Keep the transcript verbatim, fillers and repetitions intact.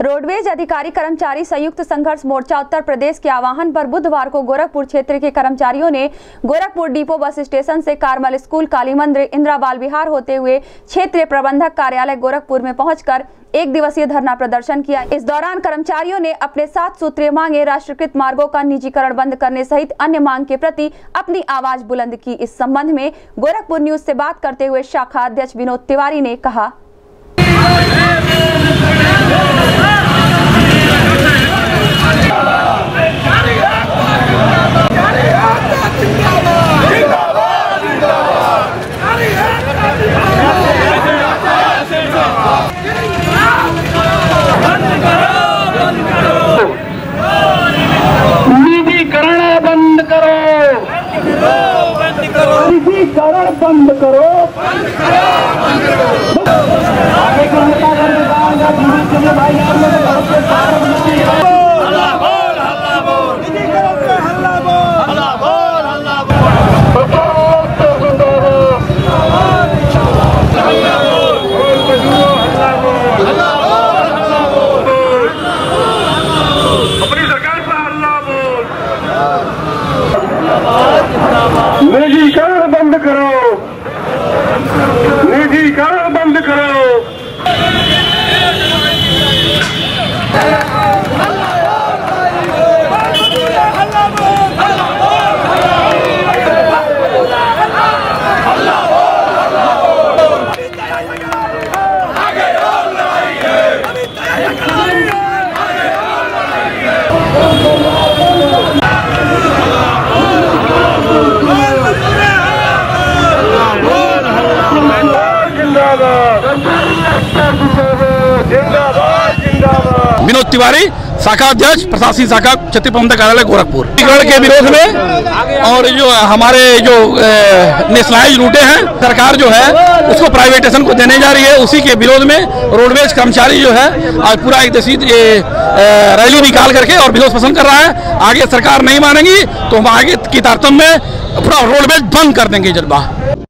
Roadways अधिकारी कर्मचारी संयुक्त संघर्ष मोर्चा उत्तर प्रदेश के आह्वान पर बुधवार को गोरखपुर क्षेत्र के कर्मचारियों ने गोरखपुर डिपो बस स्टेशन से कार्मल स्कूल, काली मंदिर, इंदिरा बाल विहार होते हुए क्षेत्रीय प्रबंधक कार्यालय गोरखपुर में पहुंचकर एक दिवसीय धरना प्रदर्शन किया। इस दौरान कर्मचारियों ने अपने सात सूत्रीय मांगे, राष्ट्रीयकृत मार्गों का निजीकरण बंद करने सहित अन्य मांग के प्रति अपनी आवाज बुलंद की। इस संबंध में गोरखपुर न्यूज से बात करते हुए शाखा अध्यक्ष विनोद तिवारी ने कहा, निजीकरण बंद करो, निजीकरण बंद करो, आगे का नेता भाई आप लोग हल्ला बोल, हल्ला बोल, निजीकरण पे हल्ला बोल, हल्ला बोल, हल्ला बोल, अपनी सरकार पर हल्ला बोल, निजीकरण बंद करो, निजीकरण बंद करो। विनोद तिवारी, शाखा अध्यक्ष, प्रशासनिक शाखा क्षेत्रीय प्रबंधक कार्यालय गोरखपुर। निजीकरण के विरोध में और जो हमारे जो नेशनलाइज रूटें हैं, सरकार जो है उसको प्राइवेटेशन को देने जा रही है, उसी के विरोध में रोडवेज कर्मचारी जो है आज पूरा एक दिवसीय रैली निकाल करके और विरोध प्रदर्शन कर रहा है। आगे सरकार नहीं मानेगी तो हम आगे की तारतम्य में पूरा रोडवेज बंद कर देंगे जल्द।